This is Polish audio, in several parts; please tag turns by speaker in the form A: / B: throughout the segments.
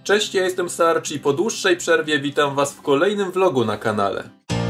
A: Cześć, ja jestem Sarch i po dłuższej przerwie witam Was w kolejnym vlogu na kanale.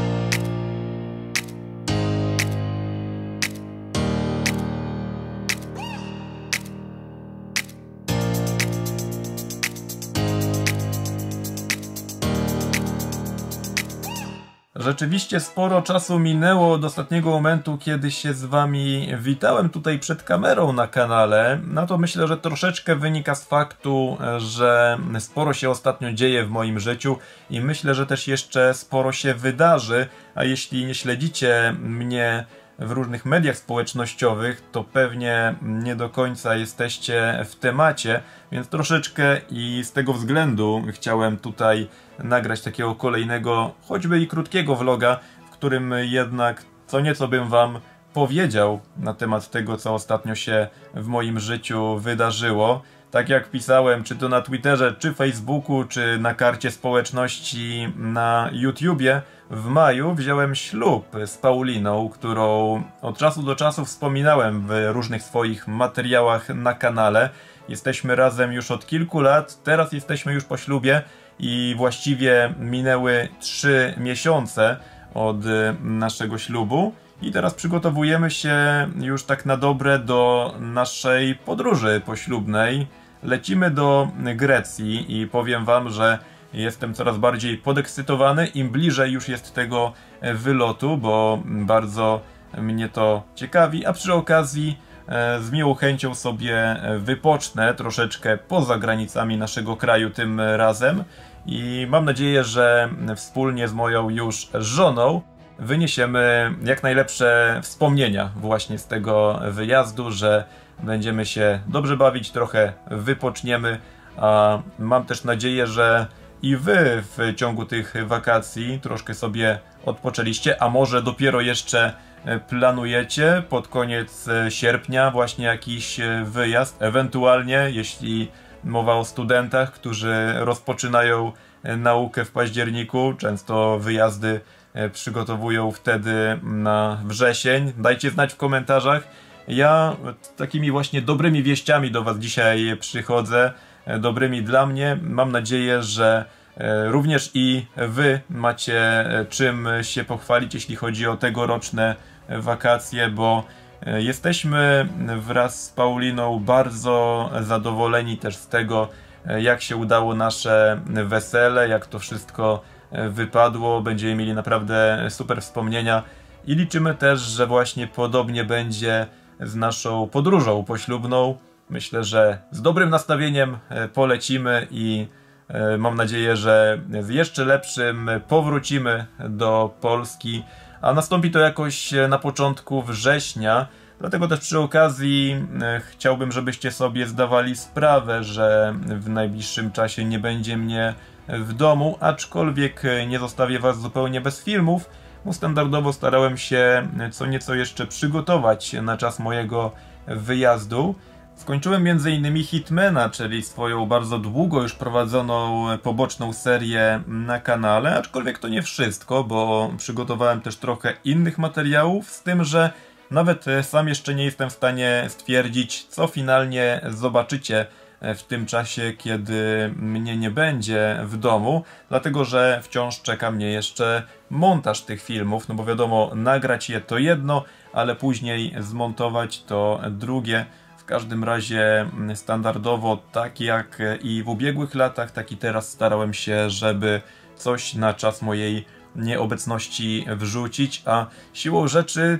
A: Rzeczywiście sporo czasu minęło od ostatniego momentu, kiedy się z Wami witałem tutaj przed kamerą na kanale. No to myślę, że troszeczkę wynika z faktu, że sporo się ostatnio dzieje w moim życiu i myślę, że też jeszcze sporo się wydarzy, a jeśli nie śledzicie mnie w różnych mediach społecznościowych, to pewnie nie do końca jesteście w temacie, więc troszeczkę i z tego względu chciałem tutaj nagrać takiego kolejnego, choćby i krótkiego vloga, w którym jednak co nieco bym Wam powiedział na temat tego, co ostatnio się w moim życiu wydarzyło. Tak jak pisałem, czy to na Twitterze, czy Facebooku, czy na karcie społeczności na YouTubie, w maju wziąłem ślub z Pauliną, którą od czasu do czasu wspominałem w różnych swoich materiałach na kanale. Jesteśmy razem już od kilku lat, teraz jesteśmy już po ślubie i właściwie minęły 3 miesiące od naszego ślubu. I teraz przygotowujemy się już tak na dobre do naszej podróży poślubnej. Lecimy do Grecji i powiem Wam, że jestem coraz bardziej podekscytowany, im bliżej już jest tego wylotu, bo bardzo mnie to ciekawi, a przy okazji z miłą chęcią sobie wypocznę troszeczkę poza granicami naszego kraju tym razem i mam nadzieję, że wspólnie z moją już żoną wyniesiemy jak najlepsze wspomnienia właśnie z tego wyjazdu, że będziemy się dobrze bawić, trochę wypoczniemy, a mam też nadzieję, że i Wy w ciągu tych wakacji troszkę sobie odpoczęliście, a może dopiero jeszcze planujecie pod koniec sierpnia właśnie jakiś wyjazd, ewentualnie jeśli mowa o studentach, którzy rozpoczynają naukę w październiku, często wyjazdy przygotowują wtedy na wrzesień. Dajcie znać w komentarzach. Ja takimi właśnie dobrymi wieściami do Was dzisiaj przychodzę, dobrymi dla mnie. Mam nadzieję, że również i Wy macie czym się pochwalić, jeśli chodzi o tegoroczne wakacje, bo jesteśmy wraz z Pauliną bardzo zadowoleni też z tego, jak się udało nasze wesele, jak to wszystko wypadło. Będziemy mieli naprawdę super wspomnienia i liczymy też, że właśnie podobnie będzie z naszą podróżą poślubną. Myślę, że z dobrym nastawieniem polecimy i mam nadzieję, że z jeszcze lepszym powrócimy do Polski, a nastąpi to jakoś na początku września. Dlatego też przy okazji chciałbym, żebyście sobie zdawali sprawę, że w najbliższym czasie nie będzie mnie w domu, aczkolwiek nie zostawię Was zupełnie bez filmów, bo standardowo starałem się co nieco jeszcze przygotować na czas mojego wyjazdu. Skończyłem m.in. Hitmana, czyli swoją bardzo długo już prowadzoną poboczną serię na kanale, aczkolwiek to nie wszystko, bo przygotowałem też trochę innych materiałów, z tym, że nawet sam jeszcze nie jestem w stanie stwierdzić, co finalnie zobaczycie w tym czasie, kiedy mnie nie będzie w domu, dlatego że wciąż czeka mnie jeszcze montaż tych filmów, no bo wiadomo, nagrać je to jedno, ale później zmontować to drugie. W każdym razie standardowo, tak jak i w ubiegłych latach, tak i teraz starałem się, żeby coś na czas mojej nieobecności wrzucić, a siłą rzeczy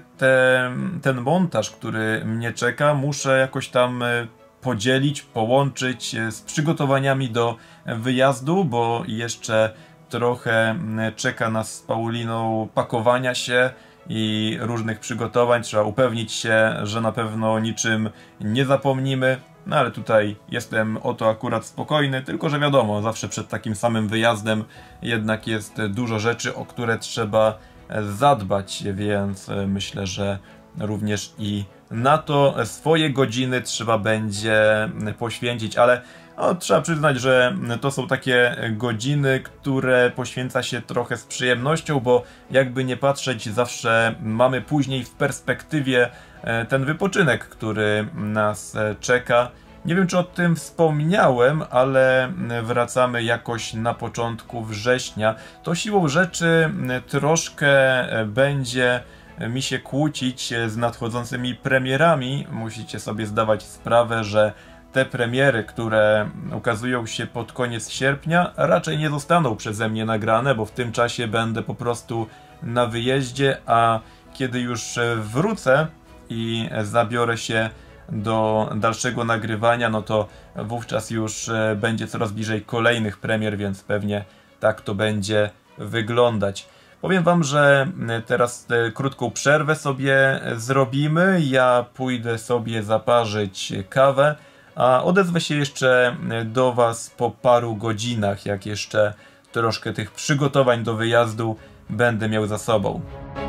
A: ten montaż, który mnie czeka, muszę jakoś tam podzielić, połączyć z przygotowaniami do wyjazdu, bo jeszcze trochę czeka nas z Pauliną pakowania się i różnych przygotowań. Trzeba upewnić się, że na pewno niczym nie zapomnimy. No ale tutaj jestem o to akurat spokojny, tylko że wiadomo, zawsze przed takim samym wyjazdem jednak jest dużo rzeczy, o które trzeba zadbać, więc myślę, że również i na to swoje godziny trzeba będzie poświęcić, ale trzeba przyznać, że to są takie godziny, które poświęca się trochę z przyjemnością, bo jakby nie patrzeć, zawsze mamy później w perspektywie ten wypoczynek, który nas czeka Nie wiem, czy o tym wspomniałem, ale wracamy jakoś na początku września. To siłą rzeczy troszkę będzie mi się kłócić z nadchodzącymi premierami. Musicie sobie zdawać sprawę, że te premiery, które ukazują się pod koniec sierpnia, raczej nie zostaną przeze mnie nagrane, bo w tym czasie będę po prostu na wyjeździe, a kiedy już wrócę i zabiorę się do dalszego nagrywania, no to wówczas już będzie coraz bliżej kolejnych premier, więc pewnie tak to będzie wyglądać. Powiem wam, że teraz krótką przerwę sobie zrobimy. Ja pójdę sobie zaparzyć kawę, a odezwę się jeszcze do was po paru godzinach, jak jeszcze troszkę tych przygotowań do wyjazdu będę miał za sobą.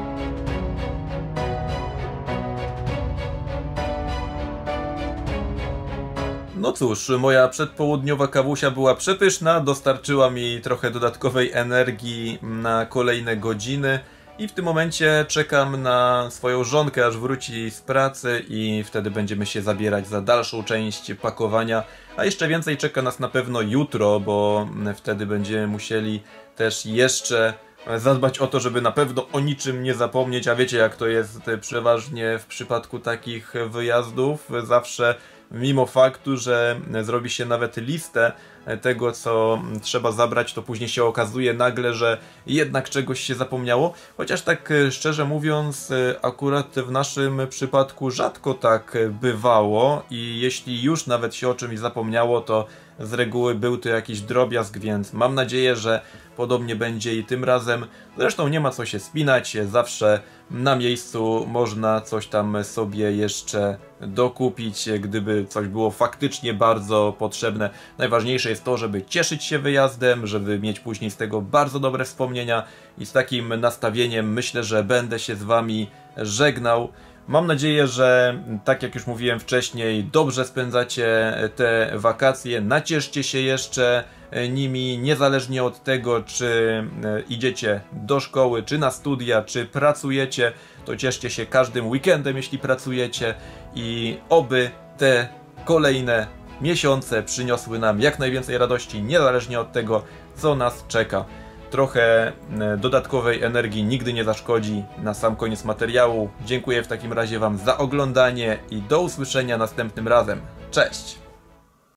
A: No cóż, moja przedpołudniowa kawusia była przepyszna, dostarczyła mi trochę dodatkowej energii na kolejne godziny i w tym momencie czekam na swoją żonkę, aż wróci z pracy i wtedy będziemy się zabierać za dalszą część pakowania, a jeszcze więcej czeka nas na pewno jutro, bo wtedy będziemy musieli też jeszcze zadbać o to, żeby na pewno o niczym nie zapomnieć, a wiecie jak to jest przeważnie w przypadku takich wyjazdów, zawsze mimo faktu, że zrobi się nawet listę tego, co trzeba zabrać, to później się okazuje nagle, że jednak czegoś się zapomniało. Chociaż tak szczerze mówiąc, akurat w naszym przypadku rzadko tak bywało i jeśli już nawet się o czymś zapomniało, to z reguły był to jakiś drobiazg, więc mam nadzieję, że podobnie będzie i tym razem. Zresztą nie ma co się spinać, zawsze na miejscu można coś tam sobie jeszcze dokupić, gdyby coś było faktycznie bardzo potrzebne. Najważniejsze jest to, żeby cieszyć się wyjazdem, żeby mieć później z tego bardzo dobre wspomnienia i z takim nastawieniem myślę, że będę się z wami żegnał. Mam nadzieję, że tak jak już mówiłem wcześniej, dobrze spędzacie te wakacje, nacieszcie się jeszcze nimi, niezależnie od tego, czy idziecie do szkoły, czy na studia, czy pracujecie, to cieszcie się każdym weekendem, jeśli pracujecie i oby te kolejne miesiące przyniosły nam jak najwięcej radości, niezależnie od tego, co nas czeka. Trochę dodatkowej energii nigdy nie zaszkodzi. Na sam koniec materiału dziękuję w takim razie wam za oglądanie i do usłyszenia następnym razem. Cześć!